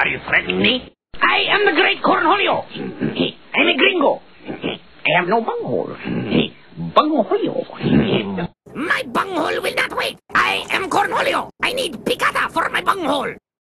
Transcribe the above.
Are you threatening me? I am the great Cornholio. I'm a gringo. I have no bunghole. Bunghole. My bunghole will not wait. I am Cornholio. I need picata for my bunghole.